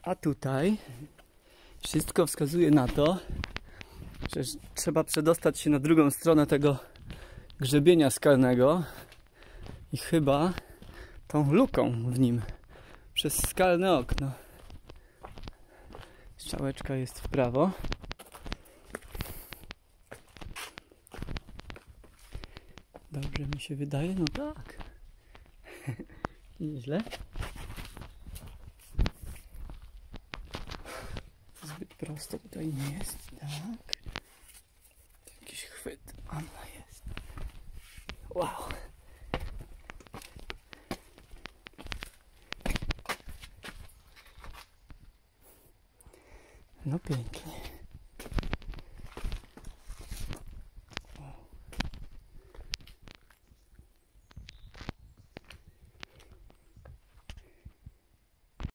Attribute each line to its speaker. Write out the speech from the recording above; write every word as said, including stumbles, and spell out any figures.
Speaker 1: A tutaj wszystko wskazuje na to, że trzeba przedostać się na drugą stronę tego grzebienia skalnego i chyba tą luką w nim przez skalne okno. Strzałeczka jest w prawo. Dobrze mi się wydaje, no tak. Nieźle. Zbyt prosto tutaj nie jest, tak. Jakiś chwyt, ona jest. Wow. No pięknie.